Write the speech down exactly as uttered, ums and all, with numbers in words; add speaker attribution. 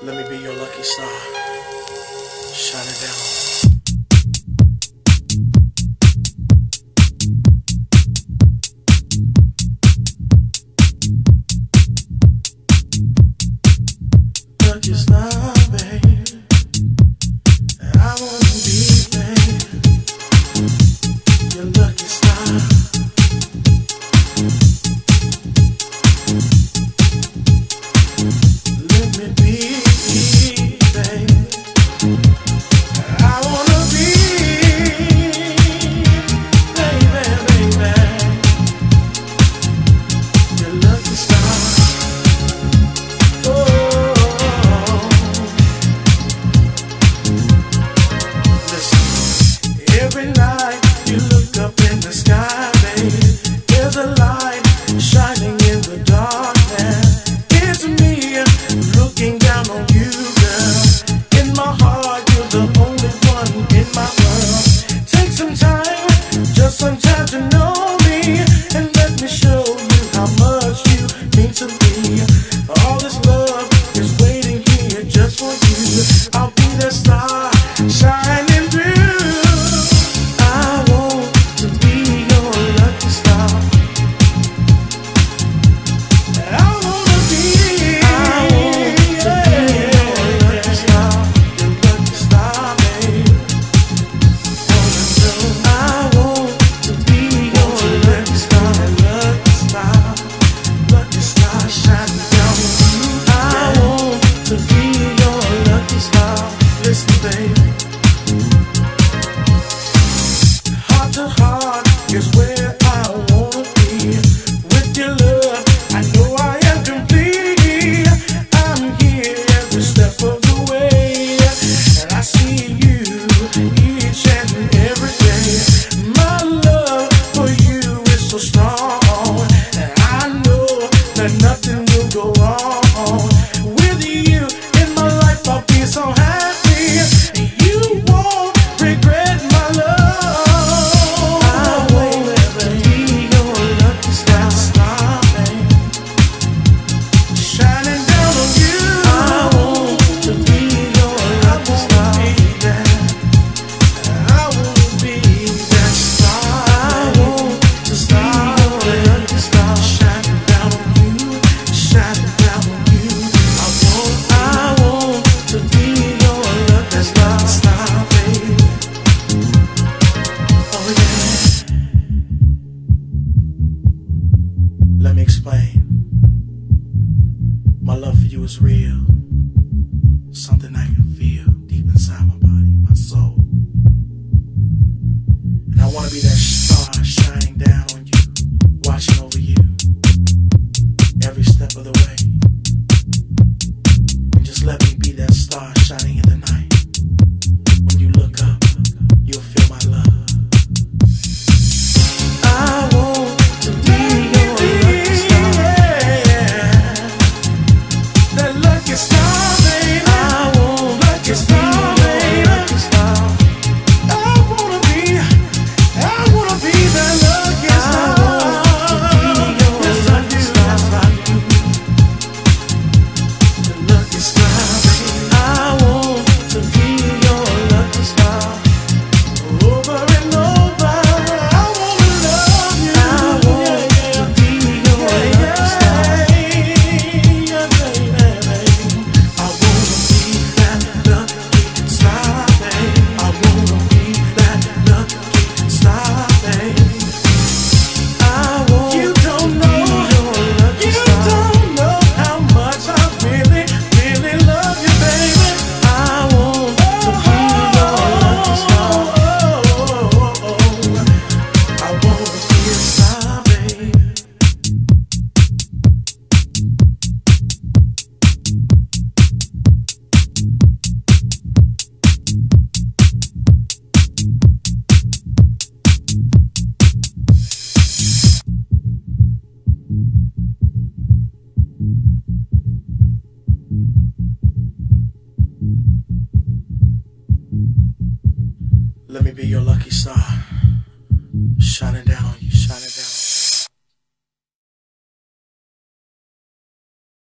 Speaker 1: Let me be your lucky star. Shine it down. Lucky star, babe. I wanna be, babe, your lucky star. Let me be. Every night you look up in the sky, babe, there's a light shining in the darkness. It's me looking down on you, girl. In my heart, you're the only one in my world. Take some time, just some time to know me, and let me show you how much you mean to me. All this love is waiting here just for you. I'll be the star shining through. Heart to heart is where I wanna be. With your love, I know I am complete. I'm here every step of the way, and I see you each and every day. My love for you is so strong, and I know that nothing will go wrong. With you in my life, I'll be so happy. You won't regret my love. Let me explain. My love for you is real. Something I can feel deep inside my body, my soul. And I want to be that star shining down on you, watching over you every step of the way. And just let me be that star shining in the night. When you look up, you'll feel my love. I want to be your lucky star. That lucky star, baby. I want lucky star, baby. Lucky star. I wanna be, I wanna be that lucky star. Yes, I do. Yes, I do. The lucky star, baby. I want to be your lucky star. Over and over, I wanna love you. I want to be your lucky star. Yeah, baby. I wanna be that lucky star, baby. I wanna be that lucky star, baby. I want you don't know, you don't know how much I really, really love you, baby. I want to be your lucky star. I wanna be a star, baby. Let me be your lucky star.